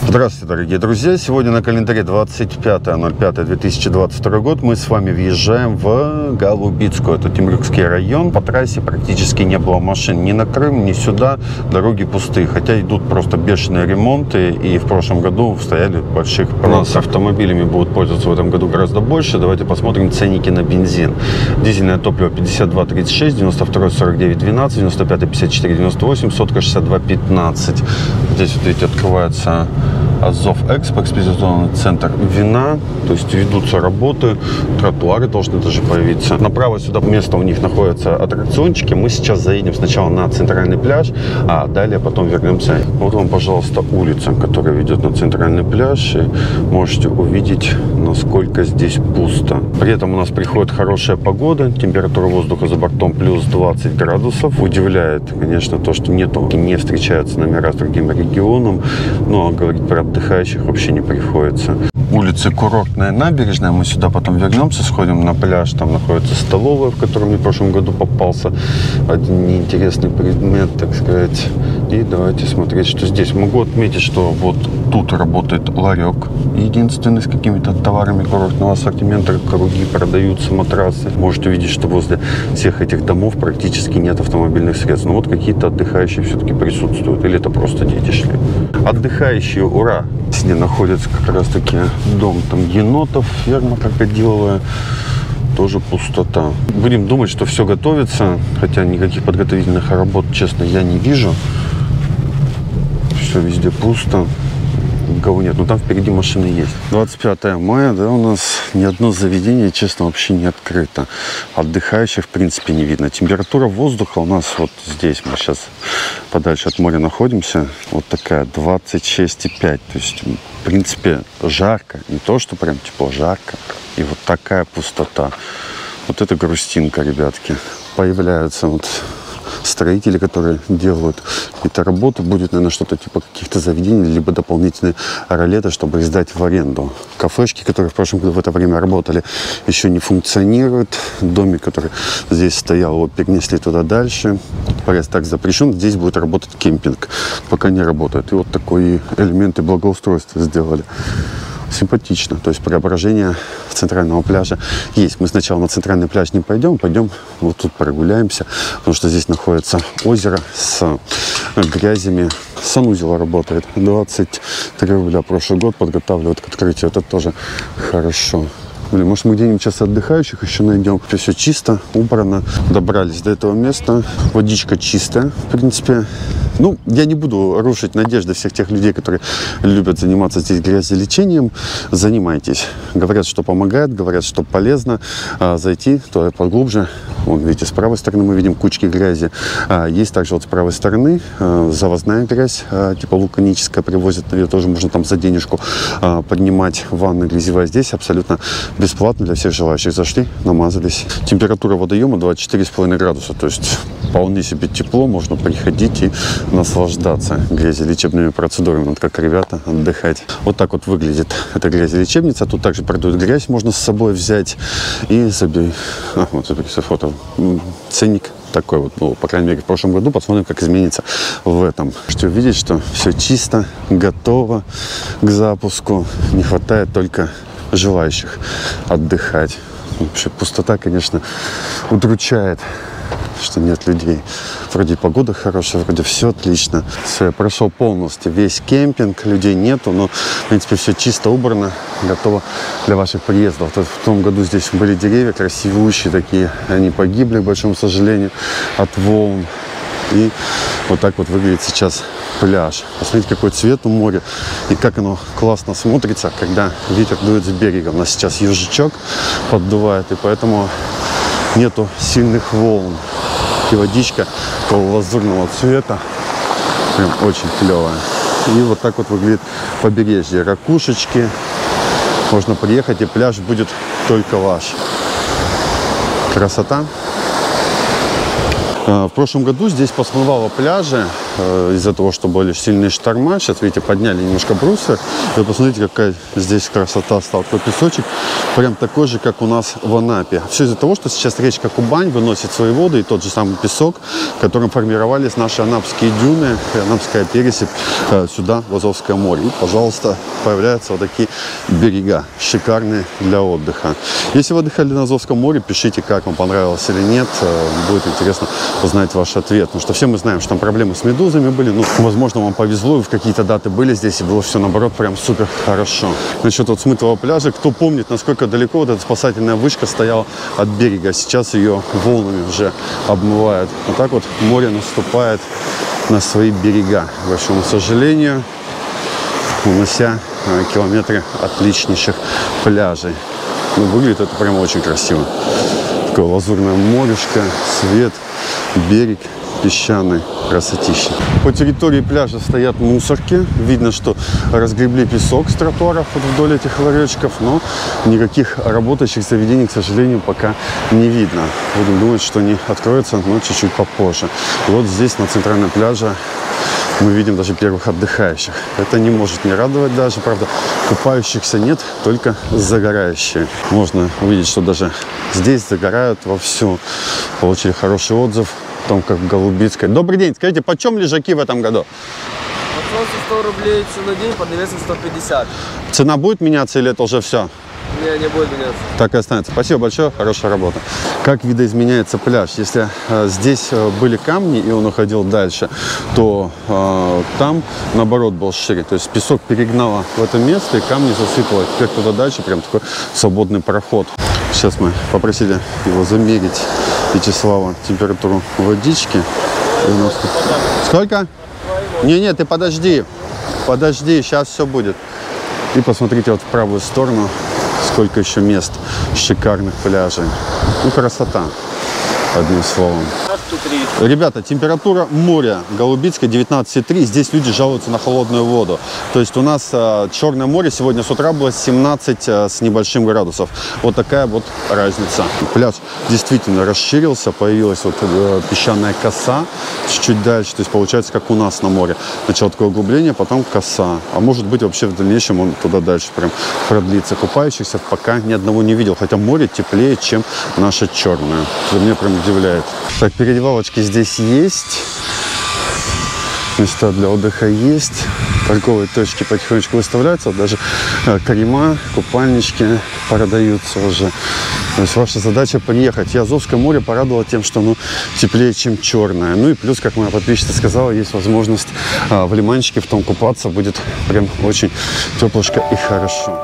Здравствуйте, дорогие друзья! Сегодня на календаре 25.05.2022 год. Мы с вами въезжаем в Голубицкую. Это Темрюкский район. По трассе практически не было машин ни на Крым, ни сюда. Дороги пустые. Хотя идут просто бешеные ремонты. И в прошлом году стояли больших пробок. У нас автомобилями будут пользоваться в этом году гораздо больше. Давайте посмотрим ценники на бензин. Дизельное топливо 52.36, 92 49.12, 95 54.98, сотка 62.15. Здесь вот видите, открывается Азов Экспо, экспедиционный центр вина, то есть ведутся работы, тротуары должны даже появиться. Направо сюда место у них находятся аттракциончики. Мы сейчас заедем сначала на центральный пляж, а далее потом вернемся. Вот вам, пожалуйста, улица, которая ведет на центральный пляж, и можете увидеть, насколько здесь пусто. При этом у нас приходит хорошая погода, температура воздуха за бортом плюс 20 градусов. Удивляет, конечно, то, что не встречаются номера с другим регионом, но говорить про отдыхающих вообще не приходится. Улица Курортная, набережная. Мы сюда потом вернемся, сходим на пляж. Там находится столовая, в которой мне в прошлом году попался один неинтересный предмет, так сказать. И давайте смотреть, что здесь. Могу отметить, что вот тут работает ларек, единственный, с какими-то товарами курортного ассортимента. Круги продаются, матрасы. Можете увидеть, что возле всех этих домов практически нет автомобильных средств. Но вот какие-то отдыхающие все-таки присутствуют. Или это просто дети шли. Отдыхающие, ура! Здесь находится как раз таки дом там енотов, ферма крокодиловая. Тоже пустота. Будем думать, что все готовится, хотя никаких подготовительных работ, честно, я не вижу. Все везде пусто. Никого нет, но там впереди машины есть. 25 мая, да, у нас ни одно заведение, честно, вообще не открыто. Отдыхающих, в принципе, не видно. Температура воздуха у нас вот здесь, мы сейчас подальше от моря находимся, вот такая 26,5. То есть, в принципе, жарко. Не то, что прям тепло, жарко. И вот такая пустота. Вот это грустинка, ребятки. Появляются вот строители, которые делают какие-то работы. Будет, наверное, что-то типа каких-то заведений, либо дополнительные ролеты, чтобы их сдать в аренду. Кафешки, которые в прошлом году в это время работали, еще не функционируют. Домик, который здесь стоял, его перенесли туда дальше. Проезд так запрещен. Здесь будет работать кемпинг. Пока не работает. И вот такие элементы благоустройства сделали. Симпатично. То есть преображение центрального пляжа есть. Мы сначала на центральный пляж не пойдем, пойдем вот тут прогуляемся, потому что здесь находится озеро с грязями. Санузел работает. 23 рубля прошлый год подготавливают к открытию. Это тоже хорошо. Блин, может, мы где-нибудь сейчас отдыхающих еще найдем. Все чисто, убрано. Добрались до этого места. Водичка чистая, в принципе. Ну, я не буду рушить надежды всех тех людей, которые любят заниматься здесь грязелечением. Занимайтесь. Говорят, что помогает, говорят, что полезно зайти туда поглубже. Вон, видите, с правой стороны мы видим кучки грязи. Есть также вот с правой стороны завозная грязь, типа вулканическая, привозят. Ее тоже можно там за денежку поднимать. Ванны грязевая здесь абсолютно бесплатно для всех желающих. Зашли, намазались. Температура водоема 24,5 градуса. То есть вполне себе тепло. Можно приходить и наслаждаться грязелечебными процедурами. Вот как ребята отдыхать. Вот так вот выглядит эта грязелечебница. Тут также продают грязь. Можно с собой взять и забей. Вот заберите фото. Ценник такой вот, ну, по крайней мере, в прошлом году. Посмотрим, как изменится в этом. Можете увидеть, что все чисто, готово к запуску. Не хватает только желающих отдыхать. Вообще пустота, конечно, удручает, что нет людей. Вроде погода хорошая, вроде все отлично. Все, я прошел полностью весь кемпинг, людей нету, но, в принципе, все чисто убрано, готово для ваших приездов. Вот в том году здесь были деревья красивущие такие, они погибли, к большому сожалению, от волн. И вот так вот выглядит сейчас пляж. Посмотрите, какой цвет у моря и как оно классно смотрится, когда ветер дует с берега. У нас сейчас южачок поддувает, и поэтому нету сильных волн. И водичка такого лазурного цвета. Прям очень клевая. И вот так вот выглядит побережье. Ракушечки. Можно приехать, и пляж будет только ваш. Красота. В прошлом году здесь посмывало пляжи. из-за того, что были сильные шторма. Сейчас, видите, подняли немножко бруствер. И посмотрите, какая здесь красота стала. Такой песочек, прям такой же, как у нас в Анапе. Все из-за того, что сейчас речка Кубань выносит свои воды, и тот же самый песок, которым формировались наши анапские дюны, и анапская пересыпь сюда, в Азовское море. И, пожалуйста, появляются вот такие берега, шикарные для отдыха. Если вы отдыхали на Азовском море, пишите, как вам понравилось или нет. Будет интересно узнать ваш ответ. Потому что все мы знаем, что там проблемы с медузами были. Ну, возможно, вам повезло, и в какие-то даты были здесь, и было все, наоборот, прям супер хорошо. Насчет вот смытого пляжа, кто помнит, насколько далеко вот эта спасательная вышка стояла от берега. Сейчас ее волнами уже обмывает. Вот так вот море наступает на свои берега. К большому сожалению, унося километры отличнейших пляжей. Ну, выглядит это прямо очень красиво. Такое лазурное морешко, свет, берег песчаный, красотища. По территории пляжа стоят мусорки. Видно, что разгребли песок с тротуаров вот вдоль этих ларечков, но никаких работающих заведений, к сожалению, пока не видно. Будем думать, что они откроются, но чуть-чуть попозже. И вот здесь, на центральном пляже, мы видим даже первых отдыхающих. Это не может не радовать даже, правда, купающихся нет, только загорающие. Можно увидеть, что даже здесь загорают вовсю. Получили хороший отзыв о том, как в Голубицкой. Добрый день, скажите, почем лежаки в этом году? Под солнце 100 рублей целый день, под навесом 150. Цена будет меняться или это уже все? Не будет меняться. Так и останется. Спасибо большое, хорошая работа. Как видоизменяется пляж? Если здесь были камни, и он уходил дальше, то там, наоборот, был шире. То есть песок перегнало в это место, и камни засыпало. Теперь туда дальше прям такой свободный проход. Сейчас мы попросили его замерить, Вячеслава, температуру водички. 90. Сколько? Не, ты подожди. Подожди, сейчас все будет. И посмотрите вот в правую сторону, сколько еще мест шикарных пляжей. Ну, красота, одним словом. Ребята, температура моря Голубицкая 19,3. Здесь люди жалуются на холодную воду. То есть у нас Черное море сегодня с утра было 17 с небольшим градусов. Вот такая вот разница. Пляж действительно расширился. Появилась вот песчаная коса чуть-чуть дальше. То есть получается, как у нас на море. Сначала такое углубление, потом коса. А может быть, вообще в дальнейшем он туда дальше прям продлится. Купающихся пока ни одного не видел. Хотя море теплее, чем наше Черное. Это меня прям удивляет. Так, переодевалочки здесь есть. Места для отдыха есть. Торговые точки потихонечку выставляются. Даже крема, купальнички продаются уже. То есть ваша задача приехать. И Азовское море порадовало тем, что оно теплее, чем Черное. Ну и плюс, как моя подписчица сказала, есть возможность в лиманчике в том купаться. Будет прям очень теплышко и хорошо.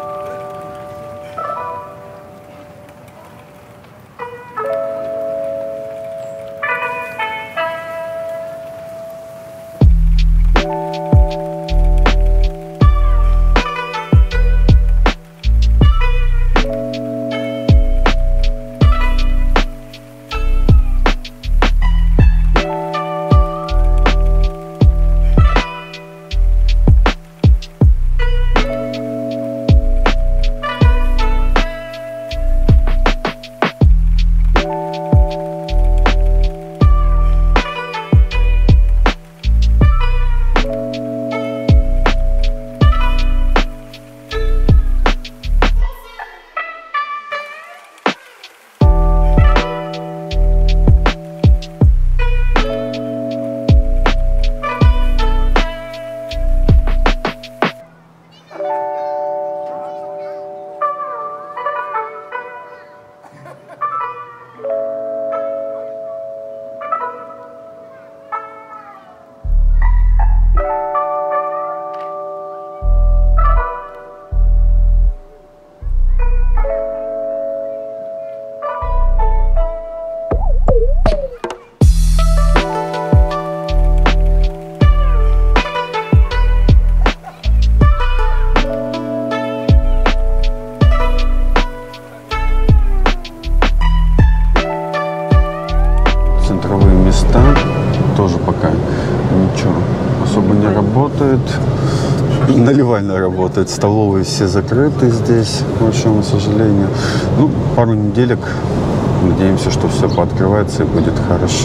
Тоже пока ничего особо не работает. Наливально работает. Столовые все закрыты здесь, к большому сожалению. Ну, пару неделек. Надеемся, что все пооткрывается и будет хорошо.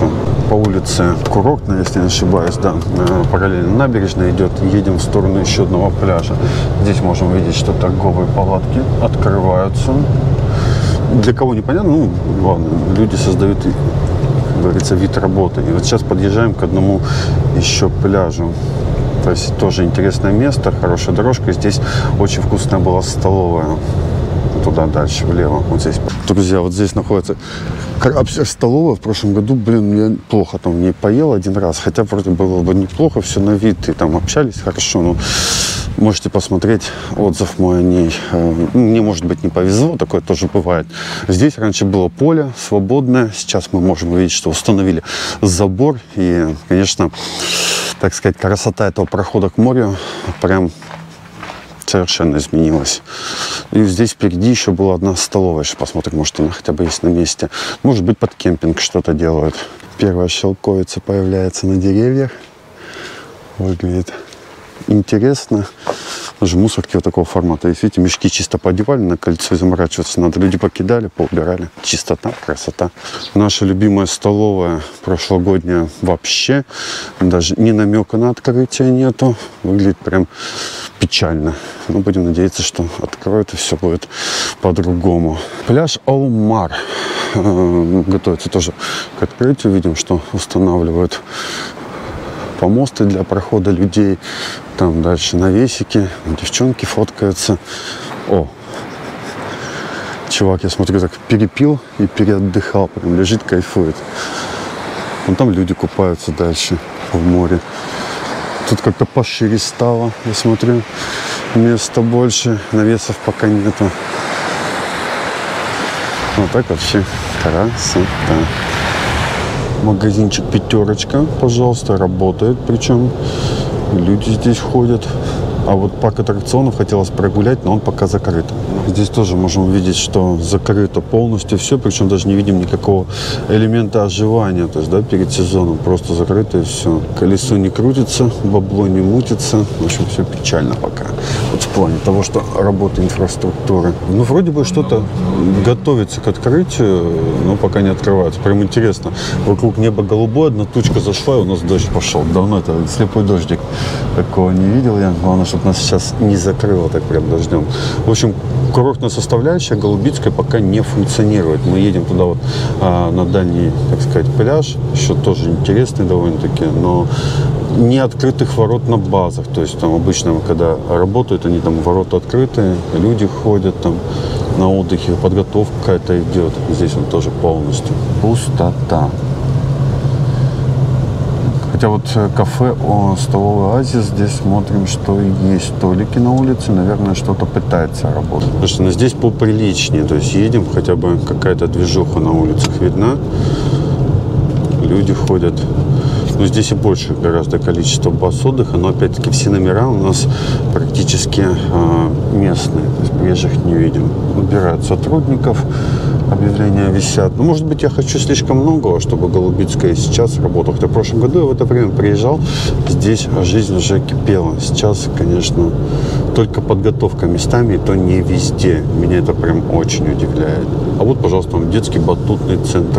по улице Курортная, если не ошибаюсь, да, параллельно набережной идет. Едем в сторону еще одного пляжа. Здесь можем видеть, что торговые палатки открываются. Для кого непонятно, ну, главное, люди создают, как говорится, вид работы. И вот сейчас подъезжаем к одному еще пляжу. То есть тоже интересное место, хорошая дорожка. Здесь очень вкусная была столовая. Туда дальше, влево, вот здесь. Друзья, вот здесь находится столовая. В прошлом году, блин, я плохо там в ней поел один раз. Хотя вроде было бы неплохо, все на вид. И там общались хорошо, но можете посмотреть отзыв мой о ней. Мне, может быть, не повезло, такое тоже бывает. Здесь раньше было поле свободное. Сейчас мы можем увидеть, что установили забор. И, конечно, так сказать, красота этого прохода к морю прям совершенно изменилась. И здесь впереди еще была одна столовая. Сейчас посмотрим, может, она хотя бы есть на месте. Может быть, под кемпинг что-то делают. Первая шелковица появляется на деревьях. Выглядит интересно. Даже мусорки вот такого формата. И видите, мешки чисто подевали, на кольцо заморачиваться надо. Люди покидали, поубирали. Чистота, красота. Наша любимая столовая прошлогодняя вообще. Даже ни намека на открытие нету. Выглядит прям печально. Но будем надеяться, что откроют и все будет по-другому. Пляж Аумар готовится тоже к открытию. Видим, что устанавливают помосты для прохода людей. Там дальше навесики. Девчонки фоткаются. О! Чувак, я смотрю, так перепил и переотдыхал. Прям лежит, кайфует. Вон там люди купаются дальше в море. Тут как-то пошире стало, я смотрю. Места больше. Навесов пока нету. Вот так вообще красота. Магазинчик «Пятерочка», пожалуйста, работает. Причем люди здесь ходят. А вот парк аттракционов хотелось прогулять, но он пока закрыт. Здесь тоже можем увидеть, что закрыто полностью все, причем даже не видим никакого элемента оживания, то есть, да, перед сезоном. Просто закрыто и все. Колесо не крутится, бабло не мутится. В общем, все печально пока. Вот в плане того, что работа инфраструктуры. Ну, вроде бы что-то готовится к открытию, но пока не открывается. Прям интересно. Вокруг неба голубое, одна тучка зашла, и у нас дождь пошел. Давно это слепой дождик. Такого не видел я. Главное, чтобы нас сейчас не закрыло так прям дождем. В общем, курортная составляющая Голубицкая пока не функционирует. Мы едем туда вот на дальний, так сказать, пляж. Еще тоже интересный довольно-таки, но не открытых ворот на базах. То есть там обычно, когда работают, они там ворота открытые, люди ходят там на отдыхе, подготовка какая-то идет. Здесь он тоже полностью пустота. Хотя вот кафе «Столовый Оазис», здесь смотрим, что есть столики на улице. Наверное, что-то пытается работать. Потому что здесь поприличнее. То есть едем, хотя бы какая-то движуха на улицах видна. Люди ходят. Но здесь и больше гораздо количество баз отдыха. Но опять-таки все номера у нас практически местные. То есть приезжих не видим. Набирают сотрудников. Объявления висят. Ну, может быть, я хочу слишком многого, чтобы Голубицкая сейчас работала. Хотя в прошлом году я в это время приезжал, здесь жизнь уже кипела. Сейчас, конечно, только подготовка местами, и то не везде. Меня это прям очень удивляет. А вот, пожалуйста, детский батутный центр.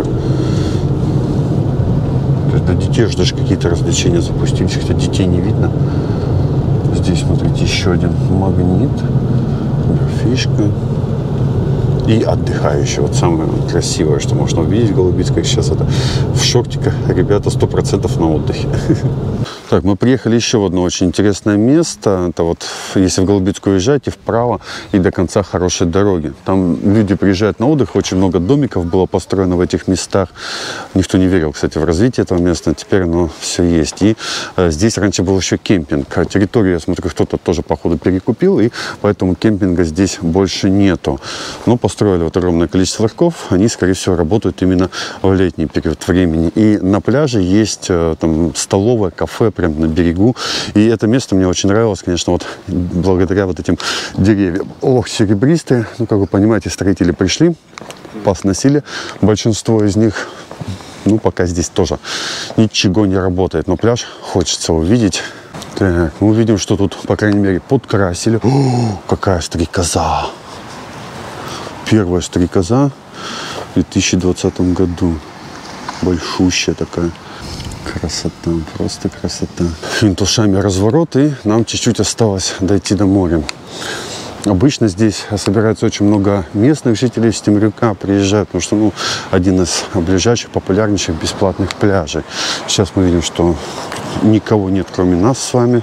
То есть для детей уже даже какие-то развлечения запустились, хотя детей не видно. Здесь, смотрите, еще один магнит, фишка. И отдыхающие. Вот самое красивое, что можно увидеть в Голубицкой сейчас, это в шортиках. Ребята 100% на отдыхе. Так, мы приехали еще в одно очень интересное место. Это вот, если в Голубицкую уезжаете, вправо и до конца хорошей дороги. Там люди приезжают на отдых, очень много домиков было построено в этих местах. Никто не верил, кстати, в развитие этого места. Теперь оно все есть. И здесь раньше был еще кемпинг. Территорию, я смотрю, кто-то тоже, походу, перекупил, и поэтому кемпинга здесь больше нету. Но построили вот огромное количество ларьков. Они, скорее всего, работают именно в летний период времени. И на пляже есть там столовая, кафе, прямо на берегу. И это место мне очень нравилось, конечно, вот благодаря вот этим деревьям. Ох, серебристые. Ну, как вы понимаете, строители пришли, посносили. Большинство из них, ну, пока здесь тоже ничего не работает. Но пляж хочется увидеть. Так, мы увидим, что тут, по крайней мере, подкрасили. О, какая стрекоза! Первая стрекоза в 2020 году. большущая такая. Красота, просто красота. Винтушами разворот, и нам чуть-чуть осталось дойти до моря. Обычно здесь собирается очень много местных жителей с Темрюка, приезжают, потому что, один из ближайших, популярнейших бесплатных пляжей. Сейчас мы видим, что никого нет, кроме нас с вами.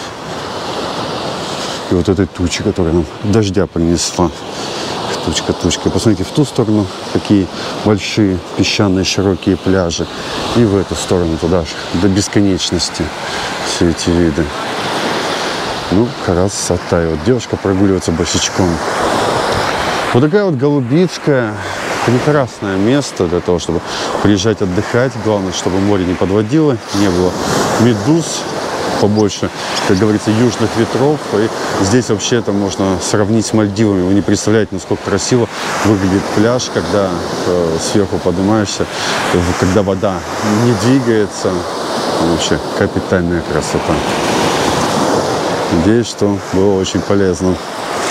И вот этой тучи, которая нам дождя принесла. Тучка. Посмотрите, в ту сторону какие большие песчаные широкие пляжи. И в эту сторону, туда же, до бесконечности все эти виды. Красота. И вот девушка прогуливается босичком. Вот такая вот Голубицкая. Прекрасное место для того, чтобы приезжать отдыхать. Главное, чтобы море не подводило, не было медуз, побольше, как говорится, южных ветров. И здесь вообще это можно сравнить с Мальдивами. Вы не представляете, насколько красиво выглядит пляж, когда сверху поднимаешься, когда вода не двигается. Вообще капитальная красота. Надеюсь, что было очень полезно.